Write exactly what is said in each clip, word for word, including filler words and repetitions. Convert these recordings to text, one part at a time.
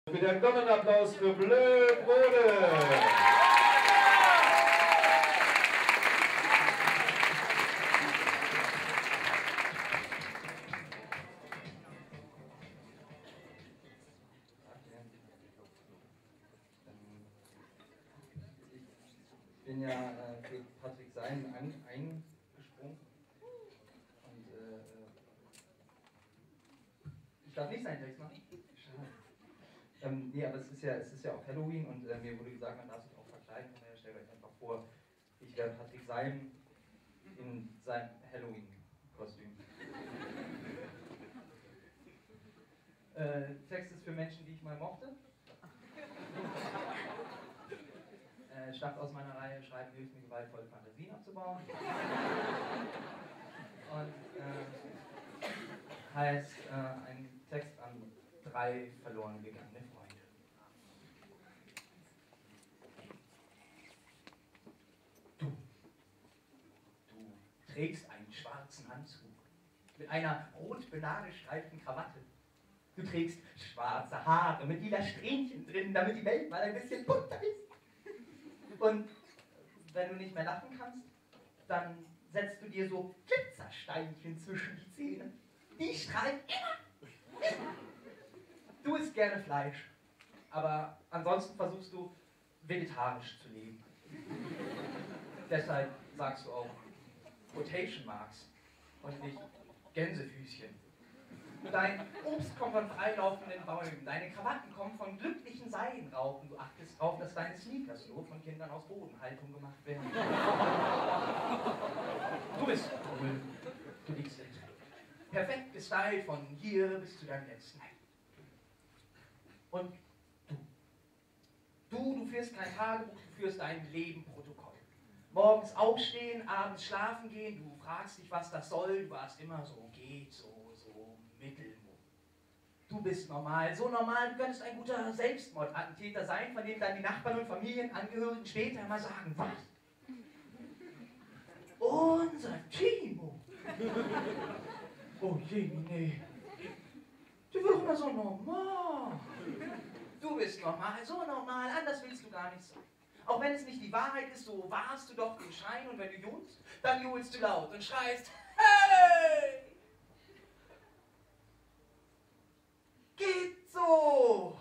Bitte einen Donnerapplaus für Bleu Brode. Ich bin ja äh, für Patrick Seien ein, eingesprungen. Und äh, ich darf nicht seinen Text machen. Schade. Ähm, nee, aber es ist ja, es ist ja auch Halloween und äh, mir wurde gesagt, man darf sich auch verkleiden. Von daher stellt euch einfach vor, ich wäre Patrick Seien in seinem Halloween-Kostüm. äh, Text ist für Menschen, die ich mal mochte. Äh, stammt aus meiner Reihe Schreiben hilft mir, gewaltvolle Fantasien abzubauen. Und äh, heißt äh, ein Text an drei verloren gegangene Freunde. Du, du trägst einen schwarzen Anzug mit einer rot benadelstreiften Krawatte. Du trägst schwarze Haare mit lila Strähnchen drin, damit die Welt mal ein bisschen bunter ist. Und wenn du nicht mehr lachen kannst, dann setzt du dir so Glitzersteinchen zwischen die Zähne. Die strahlen immer. Du isst gerne Fleisch, aber ansonsten versuchst du vegetarisch zu leben. Deshalb sagst du auch Quotation Marks und nicht Gänsefüßchen. Dein Obst kommt von freilaufenden Bäumen, deine Krawatten kommen von glücklichen Seidenraupen. Du achtest darauf, dass deine Sneakers nur von Kindern aus Bodenhaltung gemacht werden. Du bist cool, du liegst in perfekt gestylt von hier bis zu deinem letzten Hemd. Und du, du, du führst kein Tagebuch, du führst dein Leben-Protokoll. Morgens aufstehen, abends schlafen gehen, du fragst dich, was das soll, du warst immer so, geht so, so, mittelgut. Du bist normal, so normal, du könntest ein guter Selbstmordattentäter sein, von dem dann die Nachbarn und Familienangehörigen später mal sagen, was? Unser Timo! Oh je, nee. Du wirst immer so normal. Du bist normal, so normal, anders willst du gar nicht sein. Auch wenn es nicht die Wahrheit ist, so wahrst du doch den Schein und wenn du johlst, dann johlst du laut und schreist, hey! Geht so!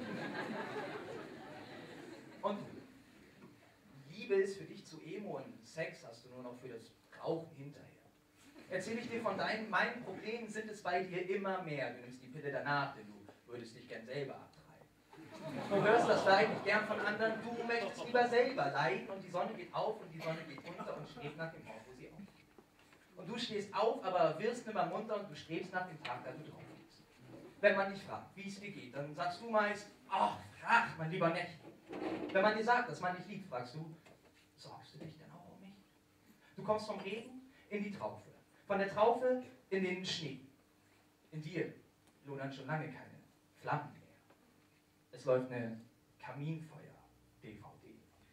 Und Liebe ist für dich zu emo und Sex hast du nur noch für das Rauchen hinterher. Erzähle ich dir von deinen, meinen Problemen, sind es bei dir immer mehr. Du nimmst die Pille danach, denn du würdest dich gern selber abtreiben. Du hörst das Leid nicht gern von anderen, du möchtest lieber selber leiden und die Sonne geht auf und die Sonne geht unter und strebt nach dem Ort, wo sie aufgeht. Und du stehst auf, aber wirst nimmer munter und du strebst nach dem Tag, da du drauf liegst. Wenn man dich fragt, wie es dir geht, dann sagst du meist, ach, ach, mein lieber Nächte. Wenn man dir sagt, dass man nicht liegt, fragst du, sorgst du dich denn auch um mich? Du kommst vom Regen in die Traufe. Von der Traufe in den Schnee. In dir lodern schon lange keine Flammen mehr. Es läuft eine Kaminfeuer-D V D.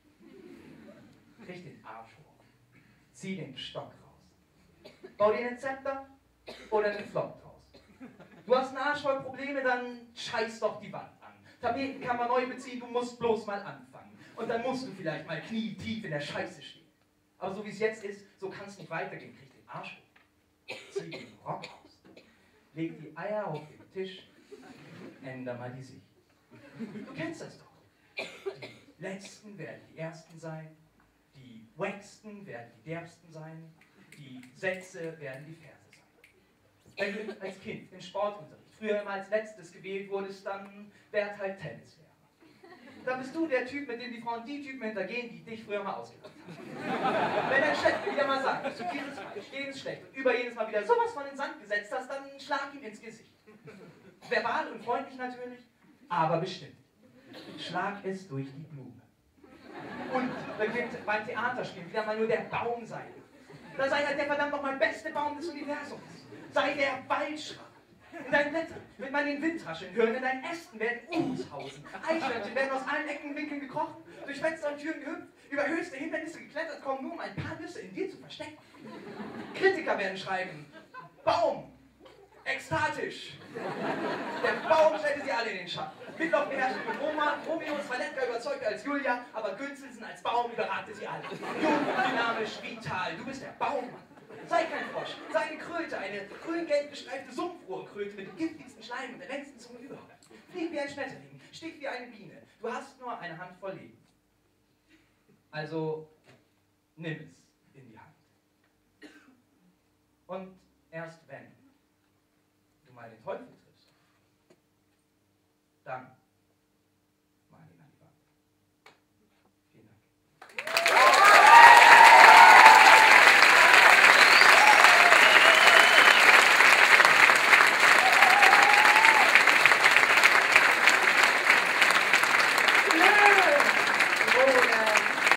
Krieg den Arsch hoch. Zieh den Stock raus. Bau dir einen Zepter oder einen Flop draus. Du hast einen Arsch voll Probleme, dann scheiß doch die Wand an. Tapeten kann man neu beziehen, du musst bloß mal anfangen. Und dann musst du vielleicht mal knietief in der Scheiße stehen. Aber so wie es jetzt ist, so kann es nicht weitergehen. Krieg den Arsch hoch. Zieh den Rock aus, leg die Eier auf den Tisch, änder mal die Sicht. Du kennst das doch. Die Letzten werden die Ersten sein, die Wacksten werden die Derbsten sein, die Sätze werden die Verse sein. Wenn du als Kind im Sportunterricht früher immer als Letztes gewählt wurdest, dann wär's halt Tennislehrer. Dann bist du der Typ, mit dem die Frauen die Typen hintergehen, die dich früher mal ausgelacht haben. Wenn dein Chef dir wieder mal sagt, dass du dieses falsch, jenes schlecht und über jedes Mal wieder sowas von in den Sand gesetzt hast, dann schlag ihm ins Gesicht. Verbal und freundlich natürlich, aber bestimmt. Schlag es durch die Blume. Und beginnt beim Theaterspielen wieder mal nur der Baum sein. Da sei halt der verdammt nochmal beste Baum des Universums. Sei der Waldschrat. In deinen Blättern wird man den Wind rascheln hören, in deinen Ästen werden Uhus hausen. Eichhörnchen werden aus allen Ecken und Winkeln gekrochen, durch Fenster und Türen gehüpft, über höchste Hindernisse geklettert, kommen nur um ein paar Nüsse in dir zu verstecken. Kritiker werden schreiben, Baum, ekstatisch. Der Baum stellte sie alle in den Schatten. Mitloch beherrschte mit Roma, Romeo ist Valetka überzeugter als Julia, aber Günzelsen als Baum überragte sie alle. Jung, dynamisch, vital, du bist der Baummann. Sei kein Frosch, sei eine Kröte, eine grün-gelb gestreifte Sumpfrohrkröte mit dem giftigsten Schleim und der längsten Zunge überhaupt. Flieg wie ein Schmetterling, stich wie eine Biene. Du hast nur eine Handvoll Leben. Also nimm es in die Hand. Und